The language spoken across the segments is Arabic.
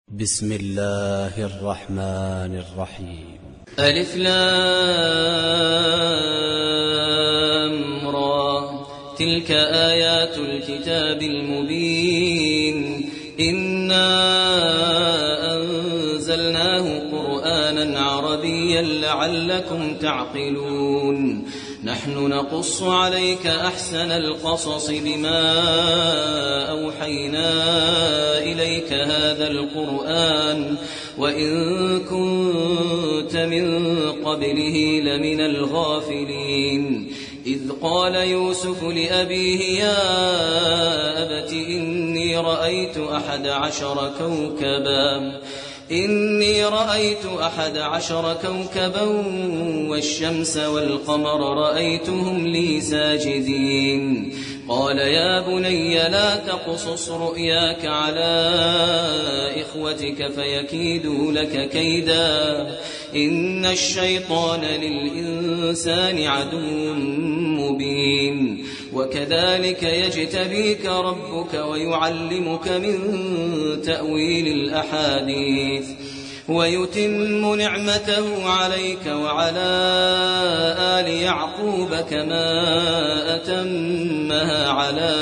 بسم الله الرحمن الرحيم. ألف لام را تلك آيات الكتاب المبين إنا أنزلناه قرآنا عربيا لعلكم تعقلون نحن نقص عليك أحسن القصص بما أوحينا إليك هذا القرآن وإن كنت من قبله لمن الغافلين إذ قال يوسف لأبيه يا أبت إني رأيت أحد عشر كوكبا والشمس والقمر رأيتهم لي ساجدين قال يا بني لا تقصص رؤياك على إخوتك فيكيدوا لك كيدا إن الشيطان للإنسان عدو مبين وكذلك يجتبيك ربك ويعلمك من تأويل الأحاديث ويتم نعمته عليك وعلى آل يعقوب كما أتمها على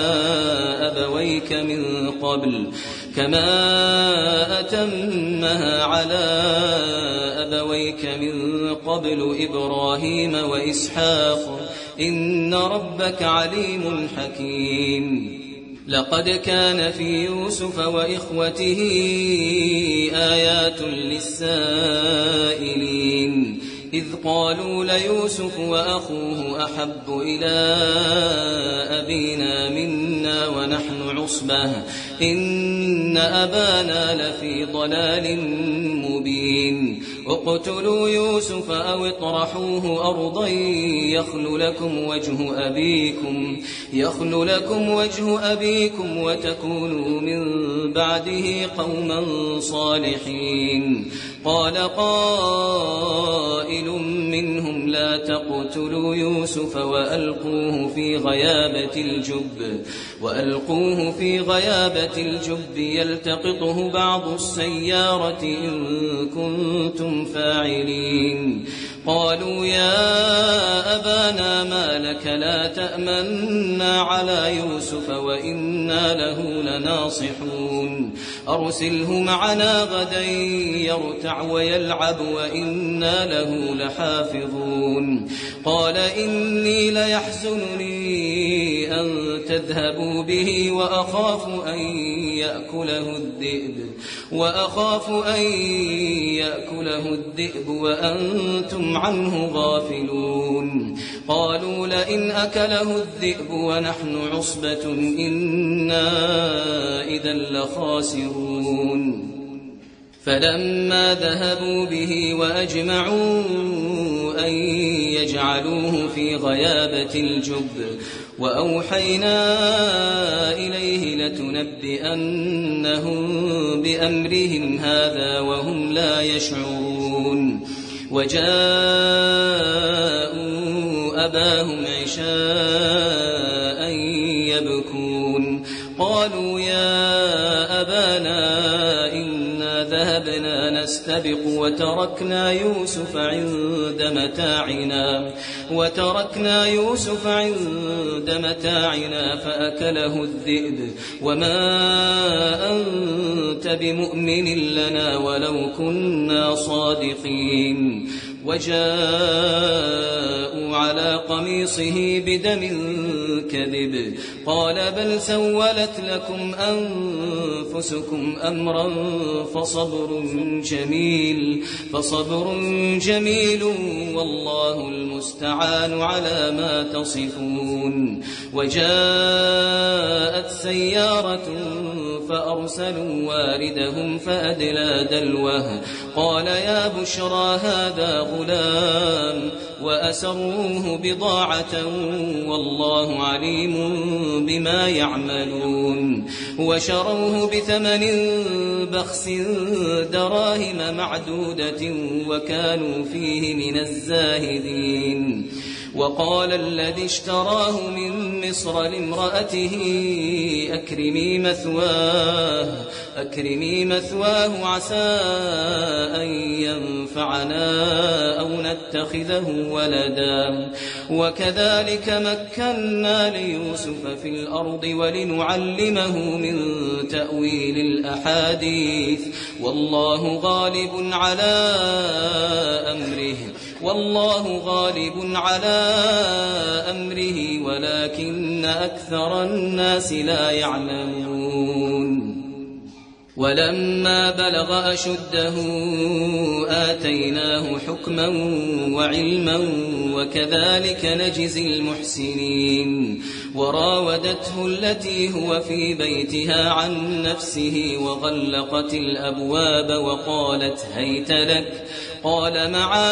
أبويك من قبل إبراهيم وإسحاق إن ربك عليم حكيم لقد كان في يوسف وإخوته آيات للسائلين إذ قالوا ليوسف وأخوه أحب إلى أبينا منا ونحن عصبة إن أبانا لفي ضلال مبين اقتلوا يوسف أو اطرحوه أرضا يخل لكم وجه أبيكم وتكونوا من بعده قوما صالحين قال قائل منهم لا تقتلوا يوسف وألقوه في غيابة الجب يلتقطه بعض السيارة إن كنتم فاعلين قالوا يا أبانا ما لك لا تأمنا على يوسف وإنا له لناصحون أرسله معنا غدا يرتع ويلعب وإنا له لحافظون قال إني ليحزنني أن تذهبوا به وأخاف أن يأكله الذئب وأنتم عنه غافلون قالوا لئن أكله الذئب ونحن عصبة إنا إذا لخاسرون فلما ذهبوا به وأجمعوا أن يجعلوه في غيابة الجب وأوحينا إليه لتنبئنهم بأمرهم هذا وهم لا يشعرون وجاءوا أباهم عشاء يبكون قالوا يا أبانا إنا ذهبنا نستبق وتركنا يوسف عند متاعنا فأكله الذئب وما أنت بمؤمن لنا ولو كنا صادقين وجاءوا على قميصه بدم كذب قال بل سولت لكم أنفسكم أمرا فصبر جميل والله المستعان على ما تصفون وجاءت سيارة فأرسلوا واردهم فأدلى دلوه قال يا بشرى هذا غلام وأسروه بضاعة والله عليم بما يعملون وشروه بثمن بخس دراهم معدودة وكانوا فيه من الزاهدين وقال الذي اشتراه من مصر لامرأته أكرمي مثواه عسى أن ينفعنا أو نتخذه ولدا وكذلك مكنا ليوسف في الأرض ولنعلمه من تأويل الأحاديث والله غالب على أمره ولكن أكثر الناس لا يعلمون ولما بلغ أشده آتيناه حكما وعلما وكذلك نجزي المحسنين وراودته التي هو في بيتها عن نفسه وغلقت الأبواب وقالت هيت لك قال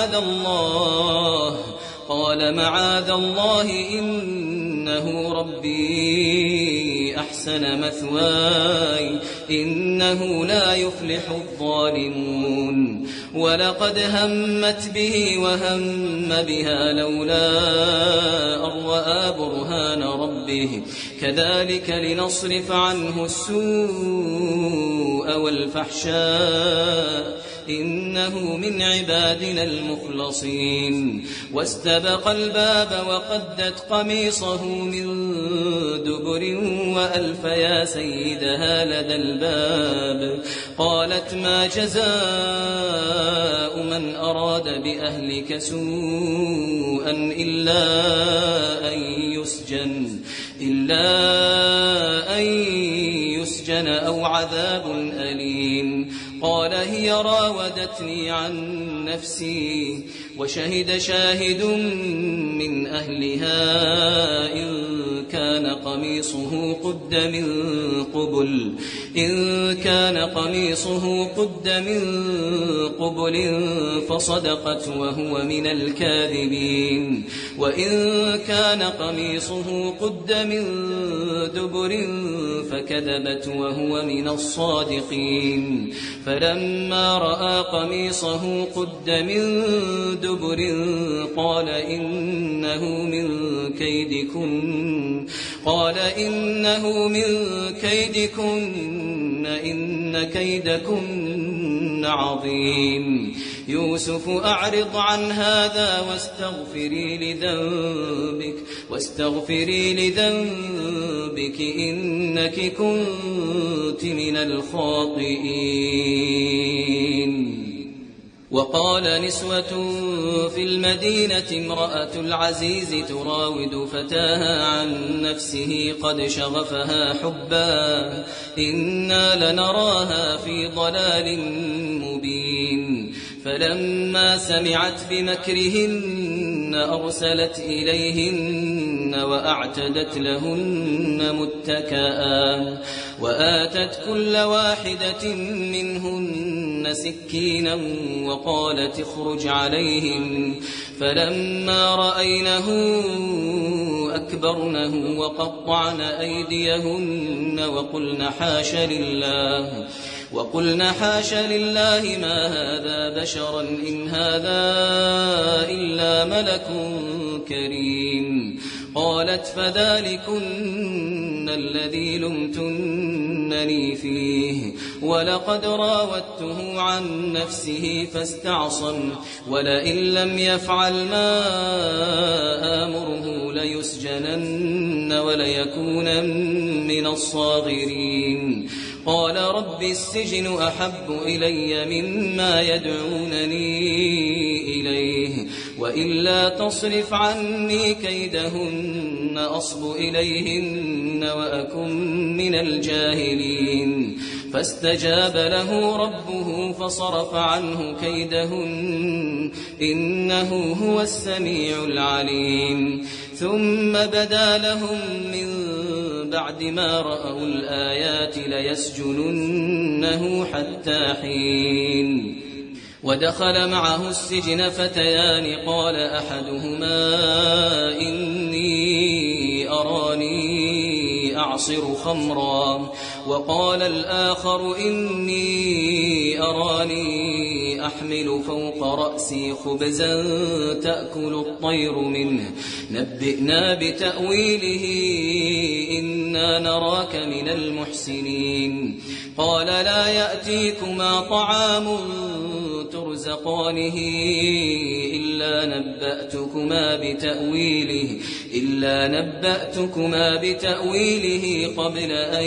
معاذ الله إنه ربي أحسن مثواي إنه لا يفلح الظالمون ولقد همت به وهم بها لولا أن رأى برهان ربه كذلك لنصرف عنه السوء والفحشاء إنه من عبادنا المخلصين واستبق الباب وقدت قميصه من دبر وألف يا سيدها لدى الباب قالت ما جزاء من أراد بأهلك سوءا إلا أن يسجن أو عذاب أليم قال هي راودتني عن نفسي وشهد شاهد من أهلها إن كان قميصه قد من قبل فصدقت وهو من الكاذبين وإن كان قميصه قد من دبر فكذبت وهو من الصادقين فلما رأى قميصه قد من دبر قال إنه من كيدكن إن كيدكن عظيم يوسف أعرض عن هذا واستغفري لذنبك إنك كنت من الخاطئين وقال نسوة في المدينة امرأة العزيز تراود فتاها عن نفسه قد شغفها حبا إنا لنراها في ضلال مبين فلما سمعت بمكرهن أرسلت إليهن وأعتدت لهن متكئا وآتت كل واحدة منهن سكينا وقالت اخرج عليهم فلما رأينه أكبرنه وقطعن أيديهن وقلن حاش لله ما هذا بشرا إن هذا إلا ملك كريم قالت فذلكن الذي لمتنني فيه ولقد راودته عن نفسه فاستعصم ولئن لم يفعل ما آمره ليسجنن وليكونن من الصاغرين قال رب السجن أحب إلي مما يدعونني إليه وإلا تصرف عني كيدهن أصب إليهن وأكن من الجاهلين فاستجاب له ربه فصرف عنه كيدهن إنه هو السميع العليم ثم بدا لهم من بعد ما رأوا الآيات ليسجننه حتى حين ودخل معه السجن فتيان قال أحدهما إني أراني أعصر خمرا وقال الآخر إني أراني إني أحمل فوق رأسي خبزا تأكل الطير منه نبئنا بتأويله إنا نراك من المحسنين قال لا يأتيكما طعام ترزقانه إلا نبأتكما بتأويله قبل أن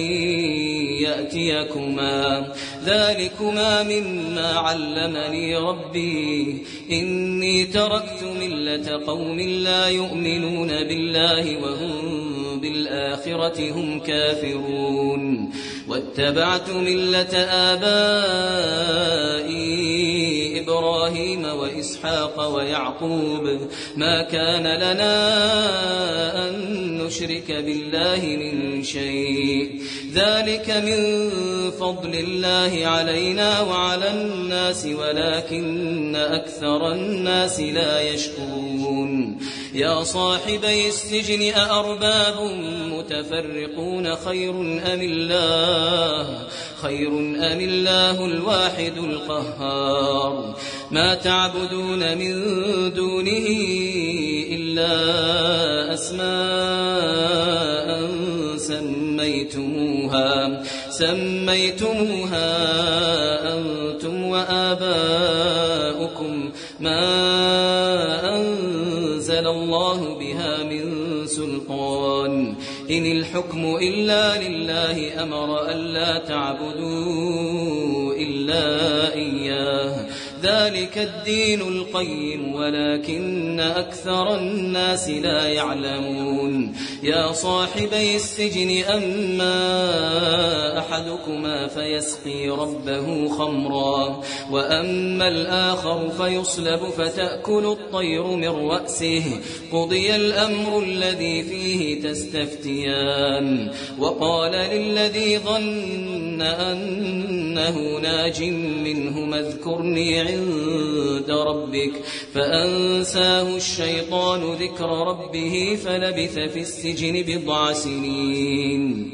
يأتيكما ذلكما مما علمني ربي إني تركت ملة قوم لا يؤمنون بالله وهم بالآخرة هم كافرون واتبعت ملة آبائي إبراهيم وإسحاق ويعقوب ما كان لنا أن نشرك بالله من شيء ذلك من فضل الله علينا وعلى الناس ولكن أكثر الناس لا يشكرون يا صاحبي السجن أأرباب متفرقون خير أم الله الواحد القهار ما تعبدون من دونه إلا أسماء سميتموها أنتم وآباؤكم ما أنزل الله بها من سلطان إن الحكم إلا لله أمر ألا تعبدوا إلا إياه ذلك الدين القيم ولكن أكثر الناس لا يعلمون يا صاحبي السجن أما أحدكما فيسقي ربه خمرا وأما الآخر فيصلب فتأكل الطير من رأسه قضي الأمر الذي فيه تستفتيان وقال للذي ظن أنه ناج منهما اذكرني عند ربك فأنساه الشيطان ذكر ربه فلبث في السجن بضع سنين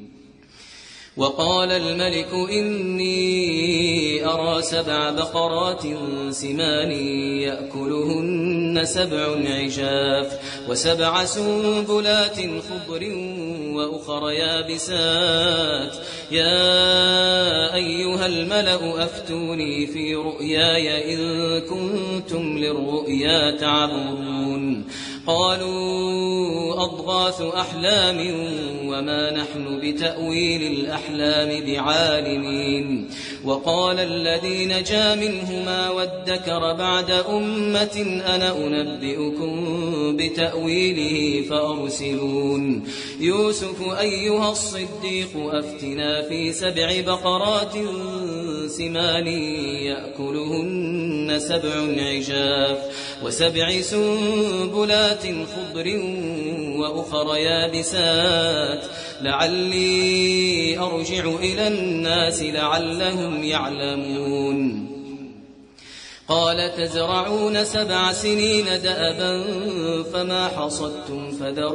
وقال الملك إني أرى 7 بقرات سمان يأكلهن 7 عجاف و7 سنبلات خضر وأخر يابسات يا أيها الملأ أفتوني في رؤياي إن كنتم للرؤيا تعبرون قالوا أضغاث أحلام وما نحن بتأويل الأحلام بعالمين وقال الذي نجا منهما وادكر بعد أمة أنا أنبئكم بتأويله فأرسلون يوسف أيها الصديق أفتنا في 7 بقرات سمان يأكلهن 7 عجاف و7 سنبلات خضر وأخر يابسات لعلي أرجع إلى الناس لعلهم يعلمون قال تزرعون 7 سنين دأبا فما حصدتم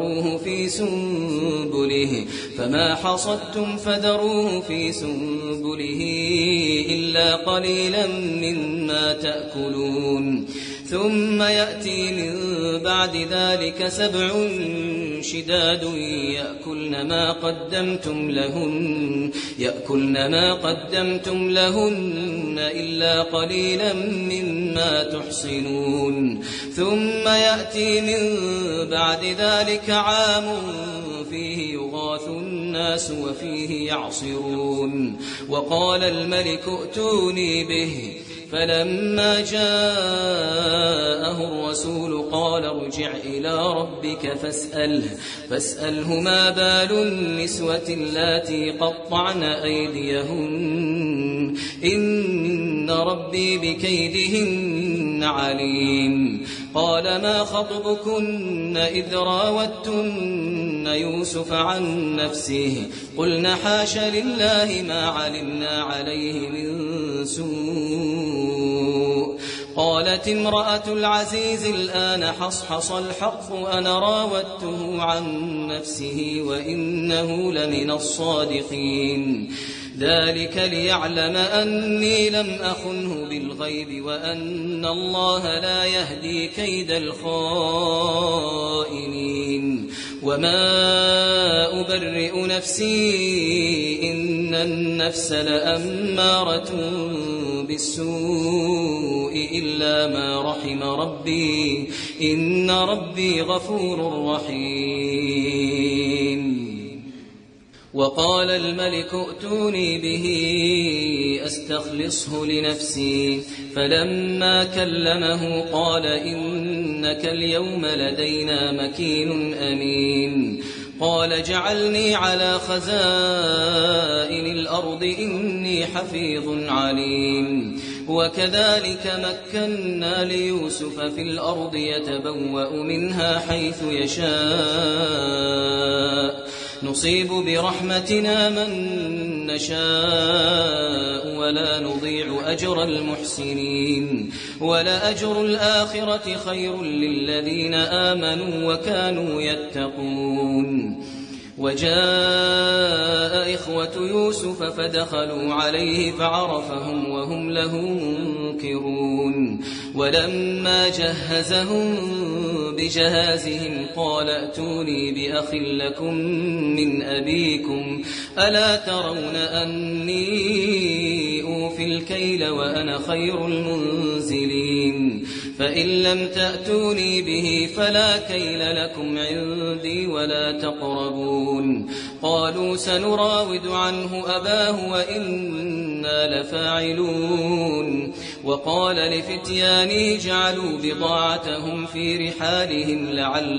فذروه في سنبله إلا قليلا مما تأكلون ثم يأتي من بعد ذلك 7 شداد يأكلن ما قدمتم لهن إلا قليلا مما تحصنون ثم يأتي من بعد ذلك عام فيه يغاث الناس وفيه يعصرون وقال الملك ائتوني به فلما جاءه الرسول قال ارجع إلى ربك فاسأله ما بال النسوة اللاتي قطعن أيديهن إن ربي بكيدهن عليم قال ما خطبكن إذ راوتن يوسف عن نفسه قلنا حاش لله ما علمنا عليه من سوء قالت امرأة العزيز الآن حصحص الحق أنا راودته عن نفسه وإنه لمن الصادقين ذلك ليعلم أني لم أخنه بالغيب وأن الله لا يهدي كيد الخائنين وما أبرئ نفسي إن النفس لأمارة بالسوء إلا ما رحم ربي إن ربي غفور رحيم وقال الملك ائتوني به أستخلصه لنفسي فلما كلمه قال إنك اليوم لدينا مكين أمين قال جعلني على خزائن الأرض إني حفيظ عليم وكذلك مكنا ليوسف في الأرض يتبوأ منها حيث يشاء نصيب برحمتنا من نشاء ولا نضيع أجر المحسنين ولأجر الآخرة خير للذين آمنوا وكانوا يتقون وجاء إخوة يوسف فدخلوا عليه فعرفهم وهم له منكرون ولما جهزهم بجهازهم قال ائتوني بأخ لكم من أبيكم ألا ترون أني أوفي الكيل وأنا خير المنزلين فإن لم تأتوني به فلا كيل لكم عندي ولا تقربون قالوا سنراود عنه أباه وإنا لفاعلون وقال لفتيانه جعلوا بضاعتهم في رحالهم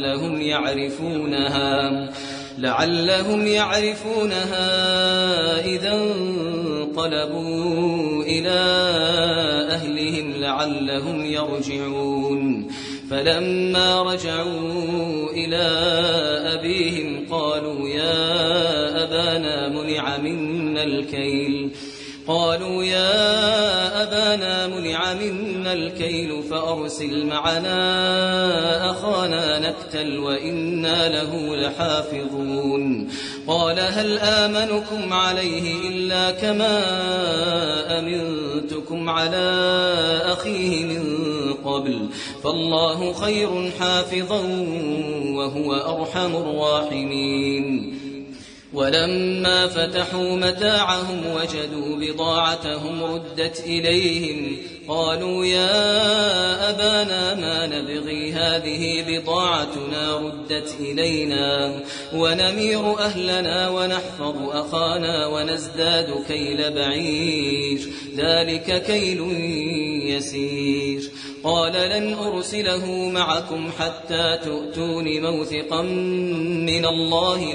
لعلهم يعرفونها إذا انقلبوا إلى أهلهم لعلهم يرجعون فلما رجعوا إلى أبيهم قالوا يا أبانا منع منا الكيل فأرسل معنا أخانا نكتل وإنا له لحافظون قال هل آمنكم عليه إلا كما أمنتكم على أخيه من قبل فالله خير حافظا وهو أرحم الراحمين ولما فتحوا متاعهم وجدوا بضاعتهم ردت إليهم قالوا يا أبانا ما نبغي هذه بضاعتنا ردت إلينا ونمير أهلنا ونحفظ أخانا ونزداد كيل بعير ذلك كيل يسير قال لن أرسله معكم حتى تؤتون موثقا من الله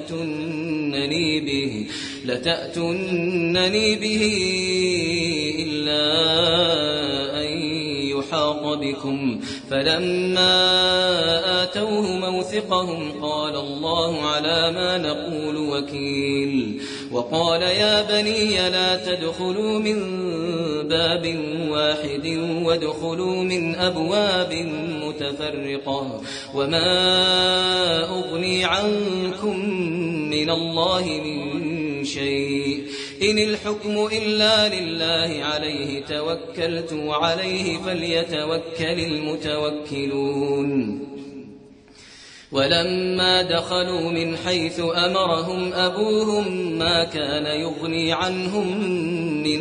لتأتونني به إلا أن يحاط بكم فلما آتوه موثقهم قال الله على ما نقول وكيل وقال يا بني لا تدخلوا من باب واحد وادخلوا من أبواب متفرقة وما أغني عنكم من الله من شيء إن الحكم إلا لله عليه توكلت وعليه فليتوكل المتوكلون ولما دخلوا من حيث أمرهم أبوهم ما كان يغني عنهم من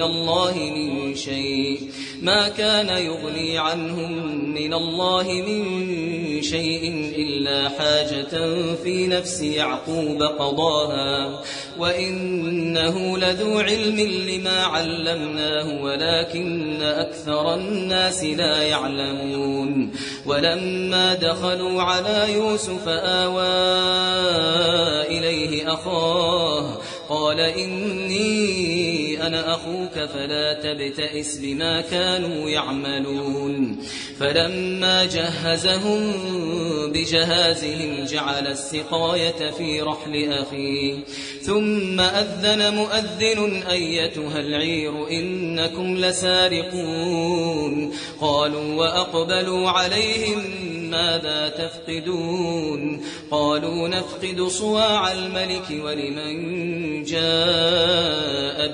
الله من شيء إلا حاجة في نفس يعقوب قضاها وإنه لذو علم لما علمناه ولكن أكثر الناس لا يعلمون ولما دخلوا على يوسف آوى إليه أخاه قال إني أنا أخوك فلا تبتئس بما كانوا يعملون فلما جهزهم بجهازهم جعل السقاية في رحل أخيه ثم أذن مؤذن أيتها العير إنكم لسارقون قالوا وأقبلوا عليهم ماذا تفقدون قالوا نفقد صواع الملك ولمن جاء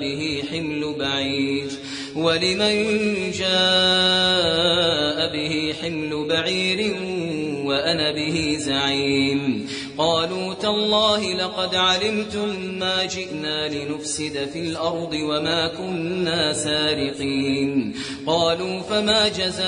به حمل بعير وأنا به زعيم قالوا تالله لقد علمتم ما جئنا لنفسد في الأرض وما كنا سارقين قالوا فما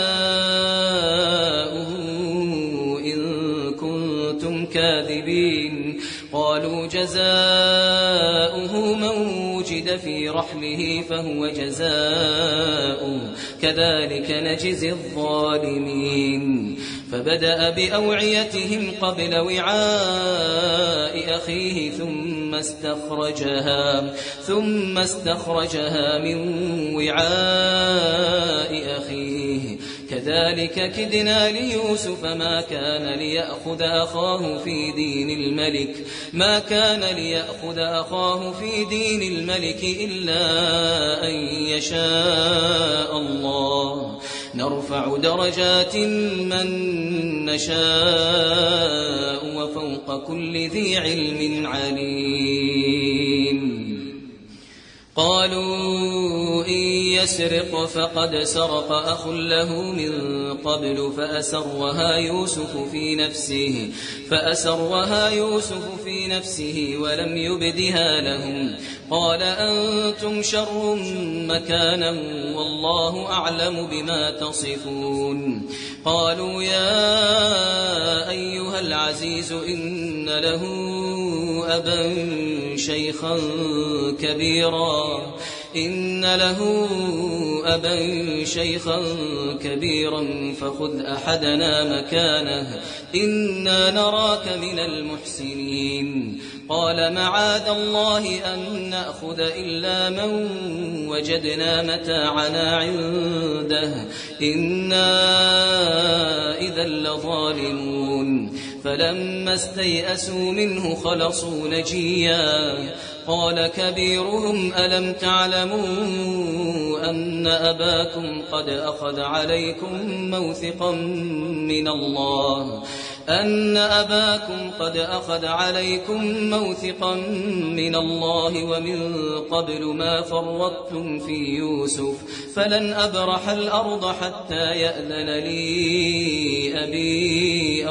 جزاؤه إن كنتم كاذبين قالوا جزاؤه من وجد في رحله فهو جزاؤه كذلك نجزي الظالمين فبدأ بأوعيتهم قبل وعاء أخيه ثم استخرجها من وعاء أخيه كذلك كدنا ليوسف ما كان ليأخذ أخاه في دين الملك إلا أن يشاء الله نرفع درجات من نشاء وفوق كل ذي علم عليم قالوا إن يسرق فقد سرق أخ له من قبل فأسرها يوسف في نفسه ولم يبدها لهم قال أنتم شر مكانا والله أعلم بما تصفون قالوا يا أيها العزيز إن له أبا شيخا كبيرا فخذ أحدنا مكانه إنا نراك من المحسنين قال معاذ الله أن نأخذ إلا من وجدنا متاعنا عنده إنا إذا لظالمون فلما استيئسوا منه خلصوا نجيا قال كبيرهم ألم تعلموا أن أباكم قد أخذ عليكم موثقا من الله ومن قبل ما فرطتم في يوسف فلن أبرح الأرض حتى يأذن لي أبي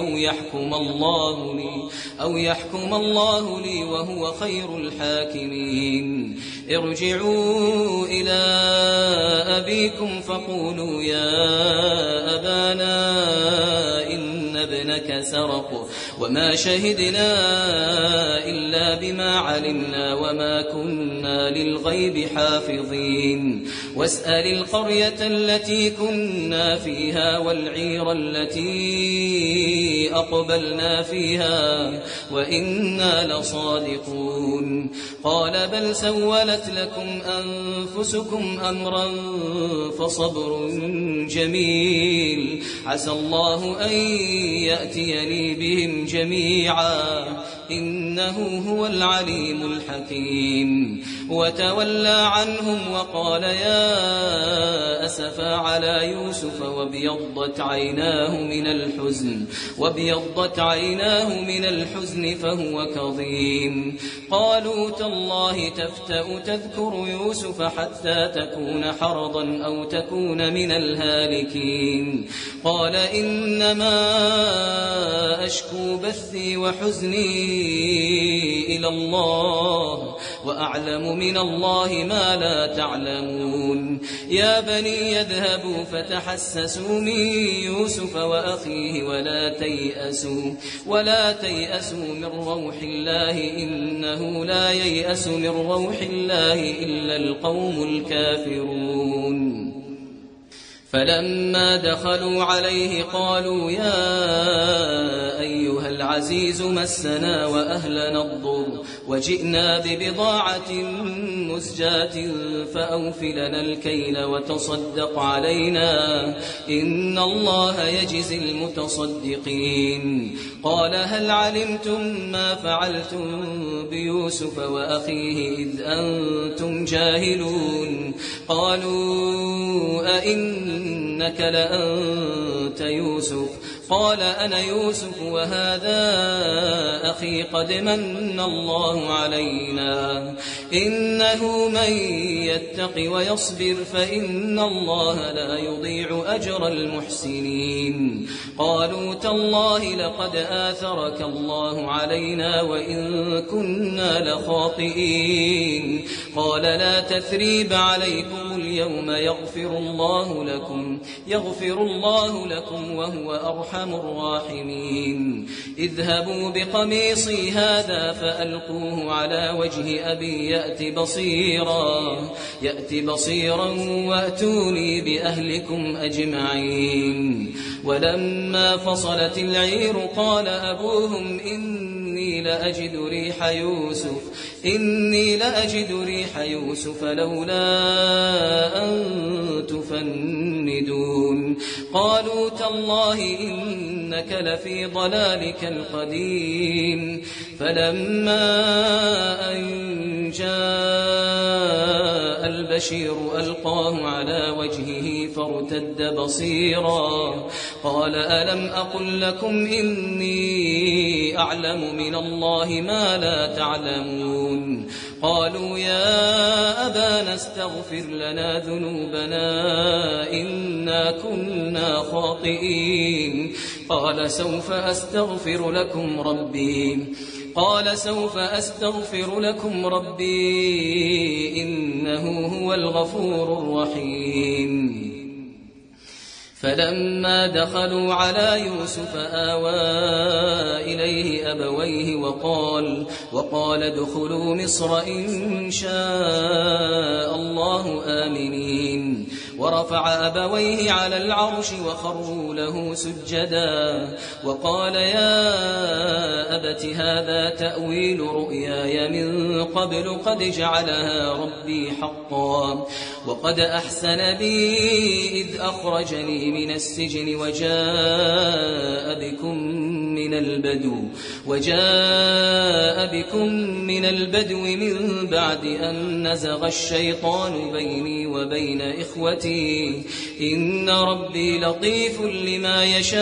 أو يحكم الله لي وهو خير الحاكمين ارجعوا إلى أبيكم فقولوا يا أبانا إن ابنك سرق وما شهدنا إلا بما علمنا وما كنا للغيب حافظين واسأل القرية التي كنا فيها والعير التي أقبلنا فيها وإنا لصادقون قال بل سولت لكم أنفسكم أمرا فصبر جميل عسى الله أن يأتيني بهم جميعا إنه هو العليم الحكيم وتولى عنهم وقال يا أسفا على يوسف وابيضت عيناه من الحزن فهو كظيم قالوا تالله تفتأ تذكر يوسف حتى تكون حرضا أو تكون من الهالكين قال إنما أشكو بثي وحزني إلى الله وأعلم من الله ما لا تعلمون يا بني يذهبوا فتحسسوا من يوسف وأخيه ولا تيأسوا من روح الله إنه لا ييأس من روح الله إلا القوم الكافرون فلما دخلوا عليه قالوا يا أيها العزيز مسنا وأهلنا الضر وجئنا ببضاعة مزجاة فأوف لنا الكيل وتصدق علينا إن الله يجزي المتصدقين. قال هل علمتم ما فعلتم بيوسف وأخيه إذ أنتم جاهلون؟ قالوا أئنك لأنت يوسف؟ قال أنا يوسف وهذا أخي قد من الله علينا إنه من يتق ويصبر فإن الله لا يضيع أجر المحسنين. قالوا تالله لقد آثرك الله علينا وإن كنا لخاطئين. قال لا تثريب عليكم اليوم يغفر الله لكم وهو أرحم الراحمين. اذهبوا بقميصي هذا فألقوه على وجه أبي يأت بصيرا وأتوني بأهلكم أجمعين. ولما فصلت العير قال أبوهم إني لأجد ريح يوسف لولا أن تفندون. قالوا تالله إنك لفي ضلالك القديم. فلما أن جاء البشير ألقاه على وجهه فارتد بصيرا قال ألم أقل لكم إني أعلم من الله ما لا تعلمون؟ قالوا يا أبانا استغفر لنا ذنوبنا إنا كنا خاطئين. قال سوف أستغفر لكم ربي إنه هو الغفور الرحيم. فلما دخلوا على يوسف آوى إليه أبويه وقال ادخلوا مصر إن شاء الله آمنين. ورفع أبويه على العرش وخروا له سجدا وقال يا أبت هذا تأويل رؤياي من قبل قد جعلها ربي حقا وقد أحسن بي إذ أخرجني من السجن وجاء بكم من البدو من بعد أن نزغ الشيطان بيني وبين إخوتي إن ربي لطيف لما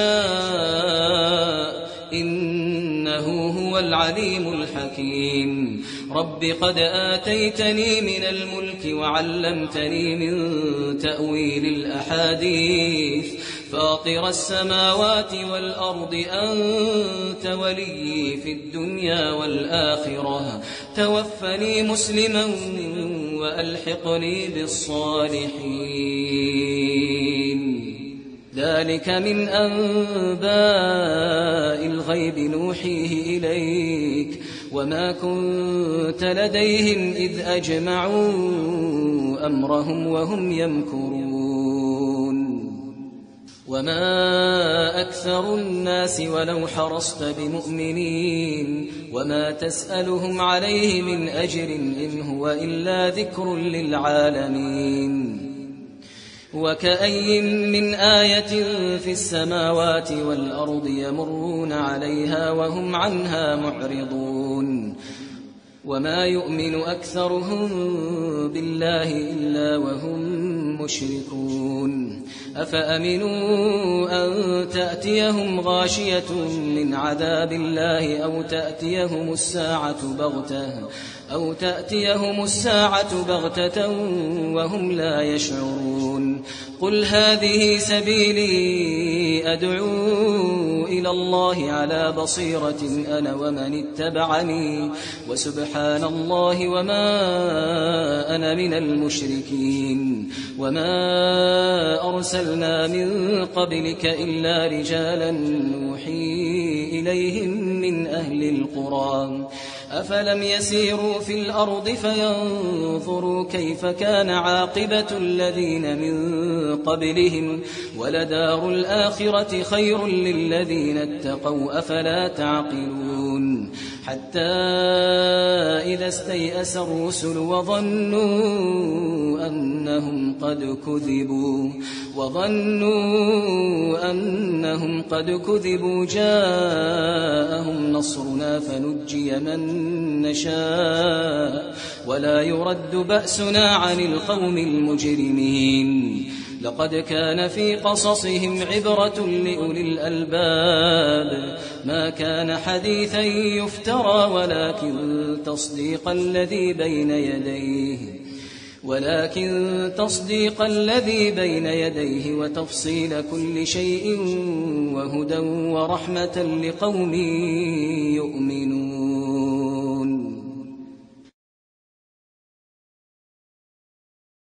يشاء إنه هو العليم الحكيم. رب قد آتيتني من الملك وعلمتني من تأويل الأحاديث فاطر السماوات والأرض أنت ولي في الدنيا والآخرة توفني مسلما وألحقني بالصالحين. ذلك من أنباء الغيب نوحيه إليك وما كنت لديهم إذ أجمعوا أمرهم وهم يمكرون. وما أكثر الناس ولو حرصت بمؤمنين وما تسألهم عليه من أجر إن هو إلا ذكر للعالمين. وكأي من آية في السماوات والأرض يمرون عليها وهم عنها معرضون. وما يؤمن أكثرهم بالله إلا وهم مشركون. أفأمنوا أن تأتيهم غاشية من عذاب الله أو تأتيهم الساعة بغتة وهم لا يشعرون. قل هذه سبيلي أدعو إلى الله على بصيرة أنا ومن اتبعني وسبحان الله وما أنا من المشركين. وما أرسلنا من قبلك إلا رجالا نوحي إليهم من أهل القرى أفلم يسيروا في الأرض فينظروا كيف كان عاقبة الذين من قبلهم ولدار الآخرة خير للذين اتقوا أفلا تعقلون حتى إذا استيأس الرسل وظنوا أنهم قد كذبوا جاءهم نصرنا فنجي من نشاء ولا يرد بأسنا عن القوم المجرمين لقد كان في قصصهم عبرة لأولي الألباب ما كان حديثا يفترى ولكن تصديق الذي بين يديه وتفصيل كل شيء وهدى ورحمة لقوم يؤمنون